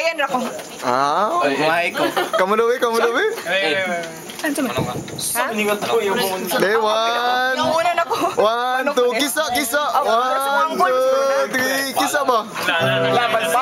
Ryan ra ko. Kumahay ko. Kamu luwi. Ano sa man? Ha? Day, one. Yung una na ko. 1, 2, kisa. 1, 2, 3, kisa ba? Laban sa